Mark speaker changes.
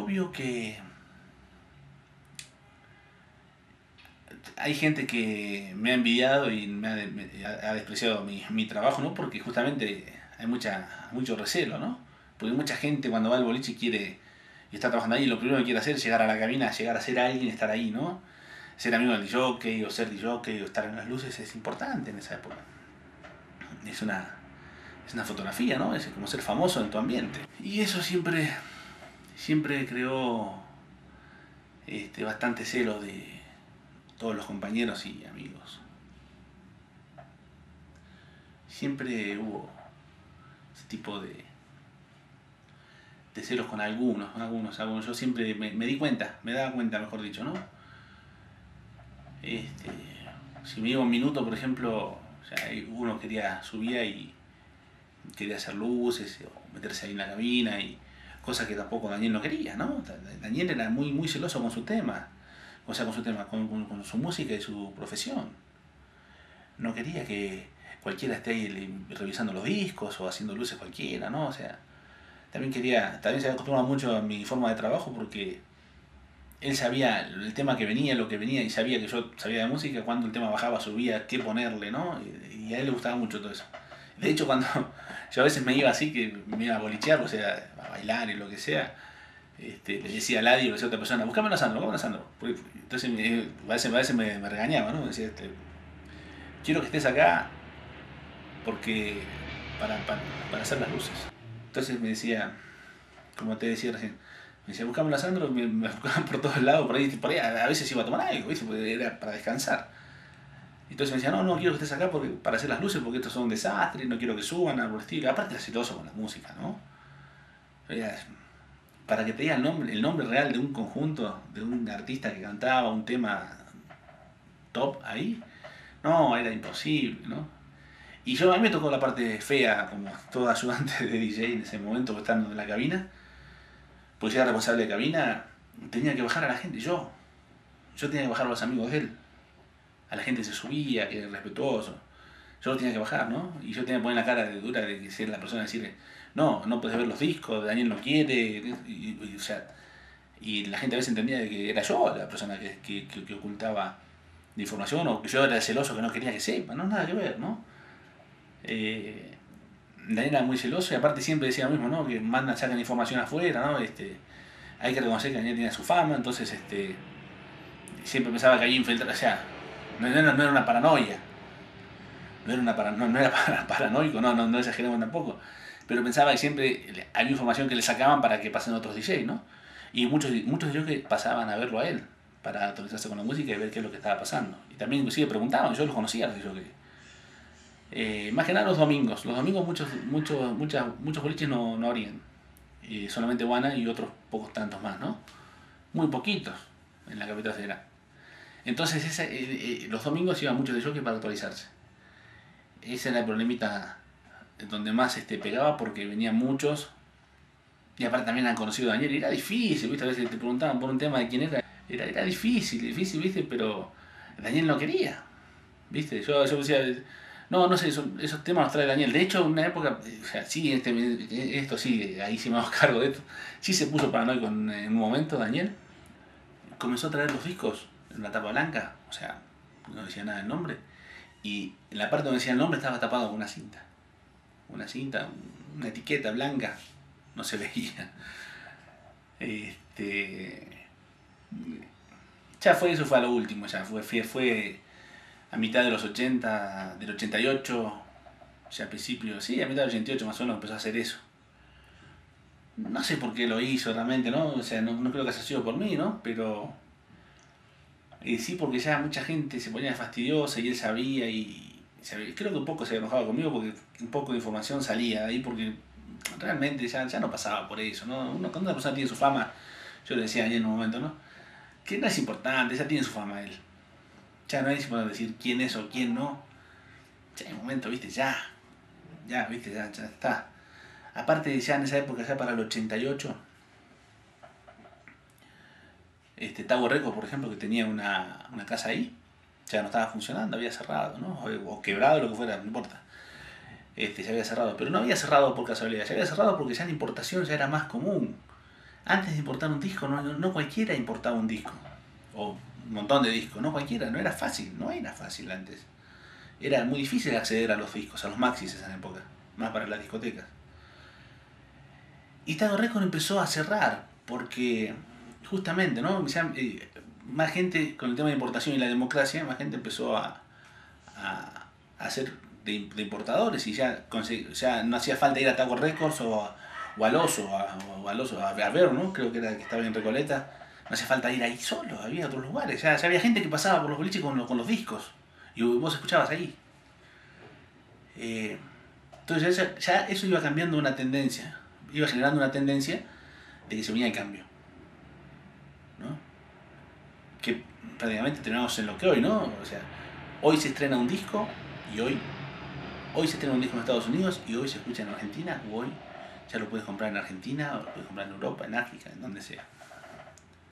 Speaker 1: obvio que hay gente que me ha envidiado y ha despreciado mi trabajo, ¿no? Porque justamente hay mucho recelo, ¿no? Porque mucha gente cuando va al boliche quiere y está trabajando ahí, lo primero que quiere hacer es llegar a la cabina, llegar a ser alguien, estar ahí, ¿no? Ser amigo del jockey o ser jockey o estar en las luces es importante en esa época. Es una fotografía, ¿no? Es como ser famoso en tu ambiente. Y eso siempre creó bastante celo de todos los compañeros y amigos. Siempre hubo ese tipo de celos con algunos. Yo siempre me di cuenta, me daba cuenta, mejor dicho, ¿no? Si me iba un minuto, por ejemplo, o sea, uno subía y quería hacer luces o meterse ahí en la cabina y cosas que tampoco Daniel no quería, ¿no? Daniel era muy celoso con su tema, o sea, con su música y su profesión. No quería que cualquiera esté ahí revisando los discos o haciendo luces cualquiera, ¿no? O sea, también se había acostumbrado mucho a mi forma de trabajo porque él sabía el tema que venía, lo que venía, y sabía que yo sabía de música, cuando el tema bajaba, subía, qué ponerle, ¿no? Y a él le gustaba mucho todo eso. De hecho, cuando yo a veces me iba así, que me iba a bolichear, o sea, a bailar y lo que sea, le decía a Ladi o le decía a otra persona, buscámelo a Sandro. Entonces a veces me regañaba, ¿no? Me decía, quiero que estés acá porque para hacer las luces. Entonces me decía, como te decía recién, me decía, buscámelo a Sandro, me buscaban por todos lados, por ahí a veces iba a tomar algo, ¿viste? Porque era para descansar. Entonces me decía, no quiero que estés acá para hacer las luces porque estos son un desastre, no quiero que suban, algo estilo. Aparte era celoso con la música, ¿no? Era, para que te diga el nombre real de un conjunto, de un artista que cantaba un tema top ahí, no, era imposible, ¿no? Y a mí me tocó la parte fea, como todo ayudante de DJ en ese momento, estando en la cabina, pues yo era responsable de cabina, tenía que bajar a la gente, yo tenía que bajar a los amigos de él, a la gente se subía, que era respetuoso, yo lo tenía que bajar, ¿no? Y yo tenía que poner la cara de dura de que ser la persona, decirle, no puedes ver los discos, Daniel no quiere, o sea, y la gente a veces entendía de que era yo la persona que ocultaba la información o que yo era el celoso que no quería que sepa, no, nada que ver, ¿no? Daniel era muy celoso y aparte siempre decía lo mismo, ¿no? Que sacan información afuera, ¿no? Hay que reconocer que Daniel tenía su fama, entonces siempre pensaba que había infiltrado, o sea, no era una paranoia, no era paranoico, no exageremos tampoco, pero pensaba que siempre había información que le sacaban para que pasen otros DJs, ¿no? Y muchos de ellos que pasaban a verlo a él, para actualizarse con la música y ver qué es lo que estaba pasando. Y también inclusive preguntaban, yo los conocía, los DJs. Más que nada los domingos muchos boliches no abrían, solamente Guana y otros pocos tantos más, ¿no? Muy poquitos en la capital federal. Entonces los domingos iban muchos de ellos para actualizarse. Ese era el problemita donde más pegaba porque venían muchos y aparte también han conocido a Daniel y era difícil, ¿viste? A veces te preguntaban por un tema de quién era difícil, ¿viste? Pero Daniel no quería, ¿viste? Yo decía, no sé, esos temas los trae Daniel. De hecho, en una época, o sea, sí, esto sí, ahí sí me hago cargo de esto, sí se puso paranoico en un momento Daniel, comenzó a traer los discos en la tapa blanca, o sea, no decía nada el nombre, y en la parte donde decía el nombre estaba tapado con una cinta, una etiqueta blanca, no se veía. Eso fue a lo último, ya fue a mitad de los 80, del 88, ya a principio, sí, a mitad del 88 más o menos empezó a hacer eso. No sé por qué lo hizo realmente, ¿no? O sea, no creo que haya sido por mí, ¿no? Pero sí, porque ya mucha gente se ponía fastidiosa y él sabía creo que un poco se enojaba conmigo porque un poco de información salía de ahí porque realmente ya no pasaba por eso, ¿no? Cuando una persona tiene su fama, yo le decía ayer en un momento, ¿no? Que no es importante, ya tiene su fama él. Ya no es importante decir quién es o quién no. Ya en un momento, viste, viste, ya está. Aparte, ya en esa época, ya para el 88, Tower Records, por ejemplo, que tenía una casa ahí, ya no estaba funcionando, había cerrado, ¿no? O quebrado, lo que fuera, no importa. Ya había cerrado, pero no había cerrado por casualidad, ya había cerrado porque ya la importación ya era más común. Antes de importar un disco, no cualquiera importaba un disco. O un montón de discos, no cualquiera, no era fácil antes. Era muy difícil acceder a los discos, a los maxis en esa época, más para las discotecas. Y Tago Record empezó a cerrar, porque justamente, ¿no? Ya, más gente, con el tema de importación y la democracia, más gente empezó a ser de importadores y ya no hacía falta ir a Tago Records o al Oso, a ver, ¿no? Creo que era el que estaba en Recoleta. No hacía falta ir ahí solo, había otros lugares. Ya había gente que pasaba por los boliches con los discos y vos escuchabas ahí. Entonces ya eso iba cambiando una tendencia, iba generando una tendencia de que se venía el cambio, ¿no? Que prácticamente tenemos en lo que hoy, ¿no? O sea, hoy se estrena un disco y hoy se estrena un disco en Estados Unidos y hoy se escucha en Argentina, o hoy ya lo puedes comprar en Argentina, o lo puedes comprar en Europa, en África, en donde sea.